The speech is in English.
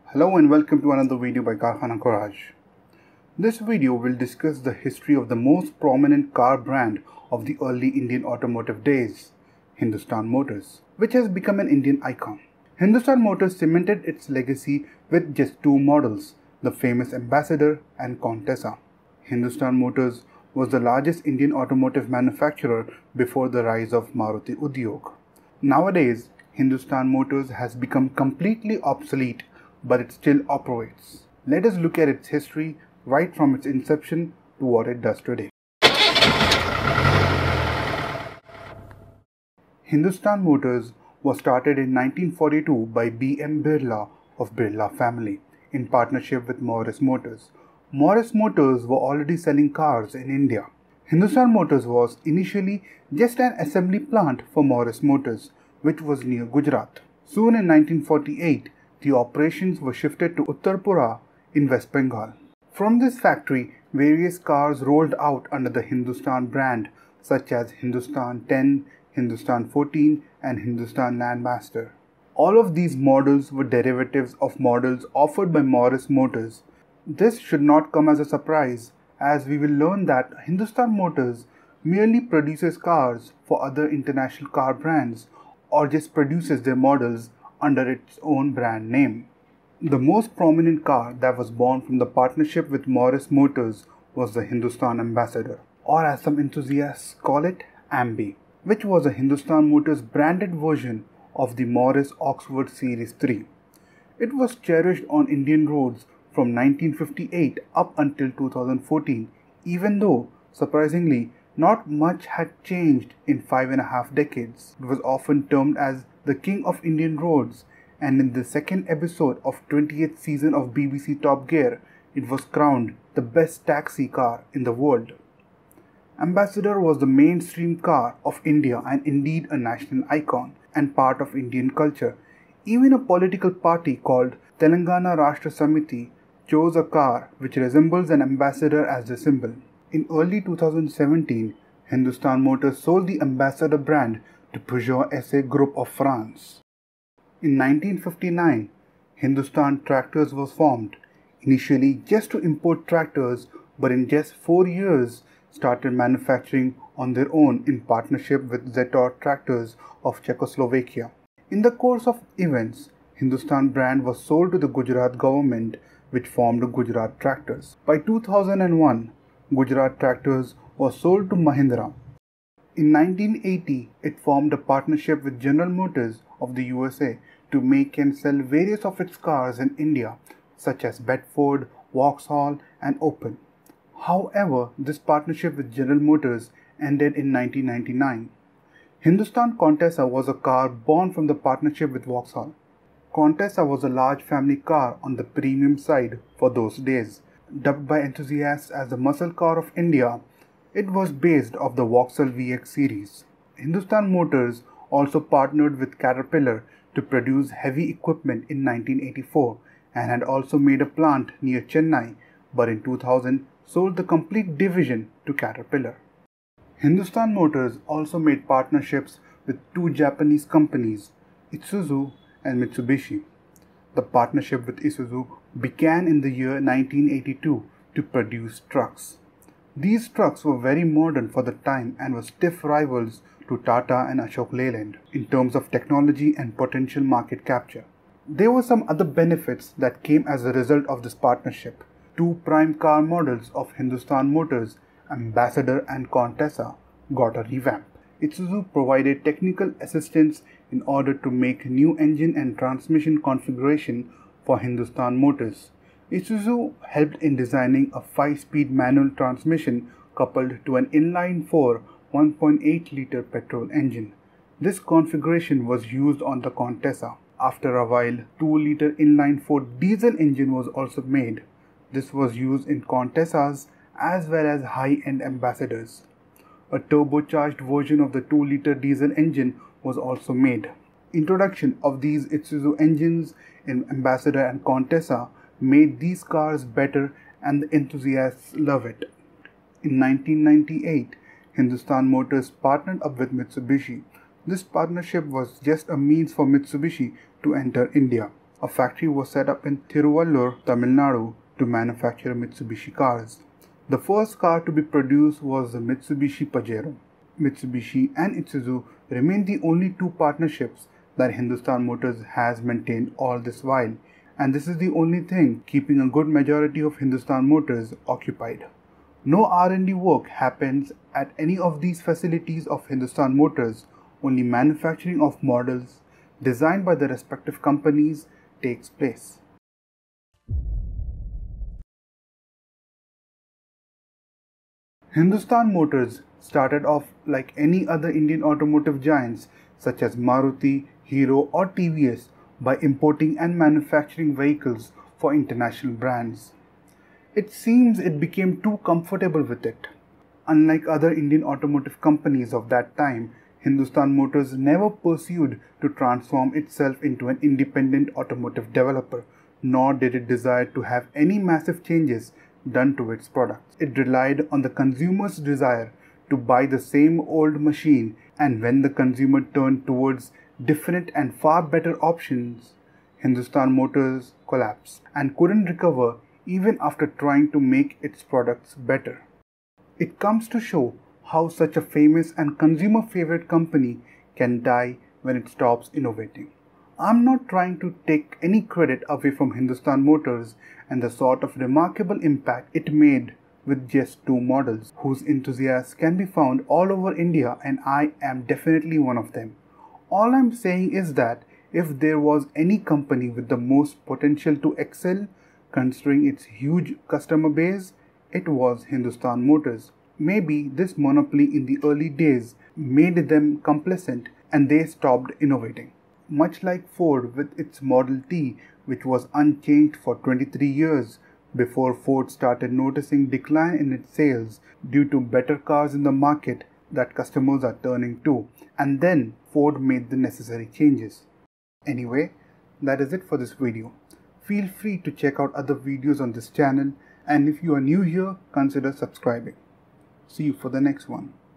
Hello and welcome to another video by Karkhana Courage. This video will discuss the history of the most prominent car brand of the early Indian automotive days, Hindustan Motors, which has become an Indian icon. Hindustan Motors cemented its legacy with just two models, the famous Ambassador and Contessa. Hindustan Motors was the largest Indian automotive manufacturer before the rise of Maruti Udyog. Nowadays, Hindustan Motors has become completely obsolete, but it still operates. Let us look at its history right from its inception to what it does today. Hindustan Motors was started in 1942 by B.M. Birla of Birla family in partnership with Morris Motors. Morris Motors were already selling cars in India. Hindustan Motors was initially just an assembly plant for Morris Motors, which was near Gujarat. Soon in 1948, the operations were shifted to Uttarpura in West Bengal. From this factory, various cars rolled out under the Hindustan brand, such as Hindustan 10, Hindustan 14, and Hindustan Landmaster. All of these models were derivatives of models offered by Morris Motors. This should not come as a surprise, as we will learn that Hindustan Motors merely produces cars for other international car brands or just produces their models under its own brand name. The most prominent car that was born from the partnership with Morris Motors was the Hindustan Ambassador, or as some enthusiasts call it, Ambi, which was a Hindustan Motors branded version of the Morris Oxford Series 3. It was cherished on Indian roads from 1958 up until 2014, even though, surprisingly, not much had changed in 5.5 decades. It was often termed as the King of Indian Roads, and in the second episode of 20th season of BBC Top Gear, it was crowned the best taxi car in the world. Ambassador was the mainstream car of India and indeed a national icon and part of Indian culture. Even a political party called Telangana Rashtra Samiti chose a car which resembles an ambassador as the symbol. In early 2017, Hindustan Motors sold the Ambassador brand to Peugeot SA Group of France. In 1959, Hindustan Tractors was formed, initially just to import tractors, but in just 4 years started manufacturing on their own in partnership with Zetor Tractors of Czechoslovakia. In the course of events, Hindustan brand was sold to the Gujarat government, which formed Gujarat Tractors. By 2001, Gujarat Tractors was sold to Mahindra. In 1980, it formed a partnership with General Motors of the USA to make and sell various of its cars in India, such as Bedford, Vauxhall, and Opel. However, this partnership with General Motors ended in 1999. Hindustan Contessa was a car born from the partnership with Vauxhall. Contessa was a large family car on the premium side for those days. Dubbed by enthusiasts as the muscle car of India, it was based off the Vauxhall VX series. Hindustan Motors also partnered with Caterpillar to produce heavy equipment in 1984 and had also made a plant near Chennai, but in 2000 sold the complete division to Caterpillar. Hindustan Motors also made partnerships with two Japanese companies, Isuzu and Mitsubishi. The partnership with Isuzu began in the year 1982 to produce trucks. These trucks were very modern for the time and were stiff rivals to Tata and Ashok Leyland in terms of technology and potential market capture. There were some other benefits that came as a result of this partnership. Two prime car models of Hindustan Motors, Ambassador and Contessa, got a revamp. Isuzu provided technical assistance in order to make new engine and transmission configuration for Hindustan Motors. Isuzu helped in designing a 5-speed manual transmission coupled to an inline-4 1.8-liter petrol engine. This configuration was used on the Contessa. After a while, 2-liter inline-4 diesel engine was also made. This was used in Contessas as well as high-end Ambassadors. A turbocharged version of the 2-liter diesel engine was also made. Introduction of these Isuzu engines in Ambassador and Contessa made these cars better and the enthusiasts love it. In 1998, Hindustan Motors partnered up with Mitsubishi. This partnership was just a means for Mitsubishi to enter India. A factory was set up in Tiruvallur, Tamil Nadu to manufacture Mitsubishi cars. The first car to be produced was the Mitsubishi Pajero. Mitsubishi and Isuzu remain the only two partnerships that Hindustan Motors has maintained all this while, and this is the only thing keeping a good majority of Hindustan Motors occupied. No R&D work happens at any of these facilities of Hindustan Motors, only manufacturing of models designed by the respective companies takes place. Hindustan Motors started off like any other Indian automotive giants such as Maruti, Hero or TVS by importing and manufacturing vehicles for international brands. It seems it became too comfortable with it. Unlike other Indian automotive companies of that time, Hindustan Motors never pursued to transform itself into an independent automotive developer, nor did it desire to have any massive changes done to its products. It relied on the consumer's desire to buy the same old machine, and when the consumer turned towards different and far better options, Hindustan Motors collapsed and couldn't recover even after trying to make its products better. It comes to show how such a famous and consumer favorite company can die when it stops innovating. I'm not trying to take any credit away from Hindustan Motors and the sort of remarkable impact it made with just two models, whose enthusiasts can be found all over India, and I am definitely one of them. All I'm saying is that if there was any company with the most potential to excel, considering its huge customer base, it was Hindustan Motors. Maybe this monopoly in the early days made them complacent and they stopped innovating. Much like Ford with its Model T, which was unchanged for 23 years before Ford started noticing decline in its sales due to better cars in the market that customers are turning to, and then Ford made the necessary changes. Anyway, that is it for this video. Feel free to check out other videos on this channel, and if you are new here, consider subscribing. See you for the next one.